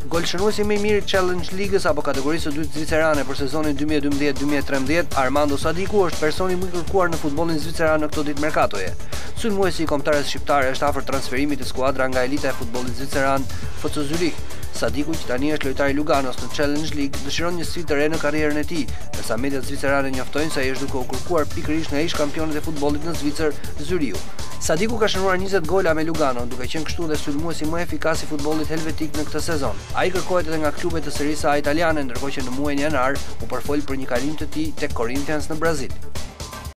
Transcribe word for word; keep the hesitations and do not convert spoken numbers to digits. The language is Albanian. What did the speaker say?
Golshënuesi më i mirë i Challenge Ligës apo kategorisë së dytë zvicerane për sezonin dy mijë e dymbëdhjetë dy mijë e trembëdhjetë, Armando Sadiku është personi më i kërkuar në futbollin zviceran në këto ditë merkatoje. Sulmuesi i kombëtares shqiptare është afër transferimit të skuadra nga elita e futbollit zviceran F C Zurich. Sadiku, që tani është lojtari i Luganos në Challenge League, dëshiron një sfidë të re në karrierën e tij, ndërsa mediat zvicerane njoftojnë se ai është duke u kërkuar pikërisht nga ish kampionët e futbollit në Zvicër, Zuriu. Sadiku ka shënuar njëzet gola me Lugano, duke qenë kështu dhe sulmuesi më efikas i futbollit helvetik në këtë sezon. Ai kërkohet edhe nga klubet të Serie A italiane, ndërkohë që në muajin janar u përfol për një kalim të tij tek Corinthians në Brazil.